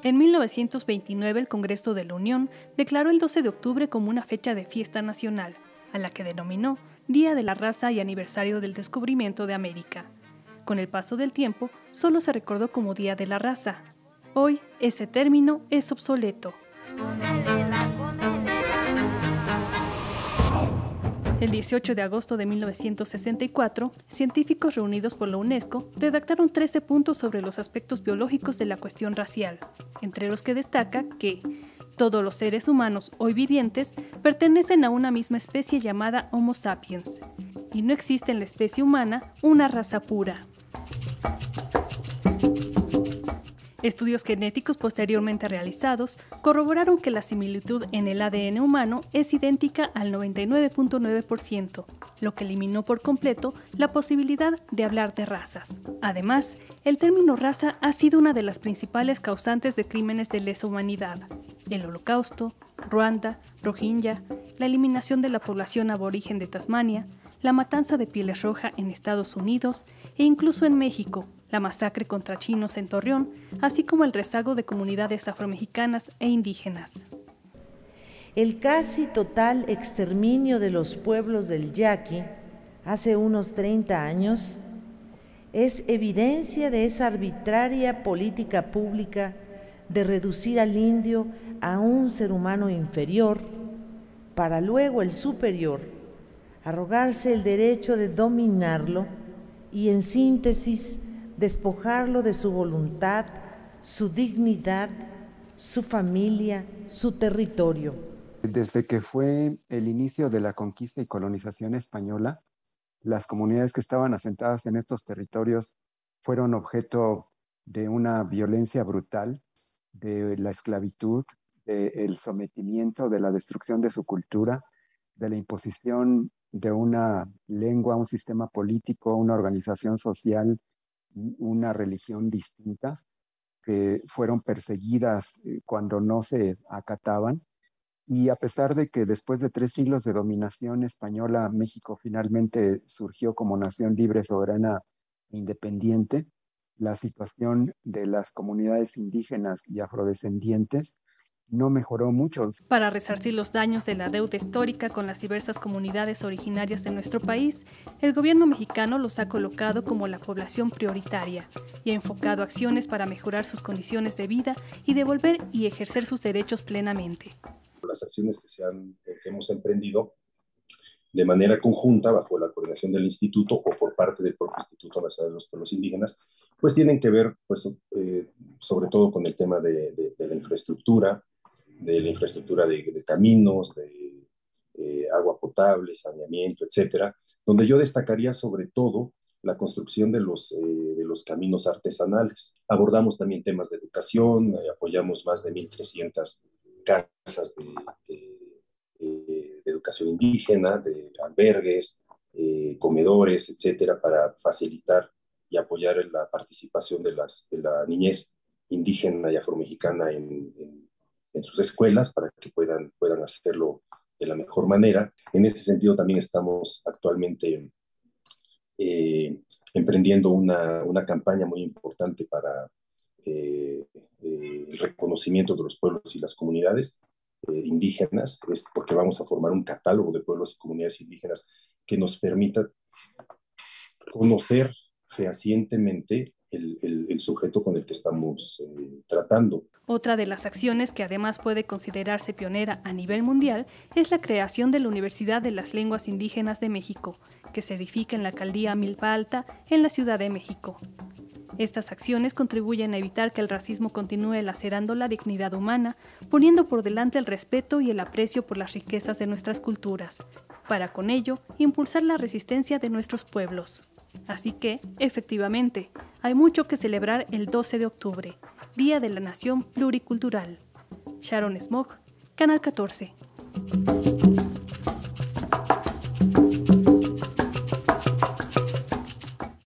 En 1929 el Congreso de la Unión declaró el 12 de octubre como una fecha de fiesta nacional, a la que denominó Día de la Raza y aniversario del descubrimiento de América. Con el paso del tiempo, solo se recordó como Día de la Raza. Hoy, ese término es obsoleto. El 18 de agosto de 1964, científicos reunidos por la UNESCO redactaron 13 puntos sobre los aspectos biológicos de la cuestión racial, entre los que destaca que todos los seres humanos hoy vivientes pertenecen a una misma especie llamada Homo sapiens, y no existe en la especie humana una raza pura. Estudios genéticos posteriormente realizados corroboraron que la similitud en el ADN humano es idéntica al 99.9%, lo que eliminó por completo la posibilidad de hablar de razas. Además, el término raza ha sido una de las principales causantes de crímenes de lesa humanidad. El Holocausto, Ruanda, Rohingya, la eliminación de la población aborigen de Tasmania, la matanza de pieles rojas en Estados Unidos e incluso en México, la masacre contra chinos en Torreón, así como el rezago de comunidades afromexicanas e indígenas. El casi total exterminio de los pueblos del Yaqui hace unos 30 años es evidencia de esa arbitraria política pública de reducir al indio a un ser humano inferior para luego el superior arrogarse el derecho de dominarlo y, en síntesis, despojarlo de su voluntad, su dignidad, su familia, su territorio. Desde que fue el inicio de la conquista y colonización española, las comunidades que estaban asentadas en estos territorios fueron objeto de una violencia brutal, de la esclavitud, del sometimiento, de la destrucción de su cultura, de la imposición de una lengua, un sistema político, una organización social y una religión distintas, que fueron perseguidas cuando no se acataban. Y a pesar de que después de 3 siglos de dominación española, México finalmente surgió como nación libre, soberana e independiente, la situación de las comunidades indígenas y afrodescendientes no mejoró mucho. Para resarcir los daños de la deuda histórica con las diversas comunidades originarias de nuestro país, el gobierno mexicano los ha colocado como la población prioritaria y ha enfocado acciones para mejorar sus condiciones de vida y devolver y ejercer sus derechos plenamente. Las acciones que hemos emprendido de manera conjunta bajo la coordinación del Instituto o por parte del propio Instituto Nacional de los Pueblos Indígenas, pues tienen que ver sobre todo con el tema de la infraestructura, de caminos, de agua potable, saneamiento, etcétera, donde yo destacaría sobre todo la construcción de los caminos artesanales. Abordamos también temas de educación, apoyamos más de 1,300 casas de educación indígena, de albergues, comedores, etcétera, para facilitar y apoyar la participación de la niñez indígena y afromexicana en sus escuelas para que puedan hacerlo de la mejor manera. En este sentido también estamos actualmente emprendiendo una campaña muy importante para el reconocimiento de los pueblos y las comunidades indígenas, es porque vamos a formar un catálogo de pueblos y comunidades indígenas que nos permita conocer fehacientemente el sujeto con el que estamos tratando. Otra de las acciones que además puede considerarse pionera a nivel mundial es la creación de la Universidad de las Lenguas Indígenas de México, que se edifica en la alcaldía Milpa Alta, en la Ciudad de México. Estas acciones contribuyen a evitar que el racismo continúe lacerando la dignidad humana, poniendo por delante el respeto y el aprecio por las riquezas de nuestras culturas, para con ello impulsar la resistencia de nuestros pueblos. Así que, efectivamente, hay mucho que celebrar el 12 de octubre, Día de la Nación Pluricultural. Sharon Smog, Canal 14.